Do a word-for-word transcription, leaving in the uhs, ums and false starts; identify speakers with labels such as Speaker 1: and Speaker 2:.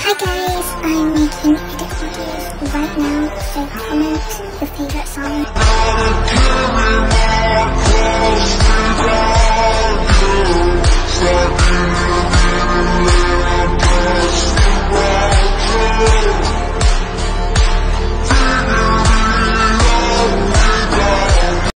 Speaker 1: Hi guys, I'm making edit videos right now, so comment your favorite song.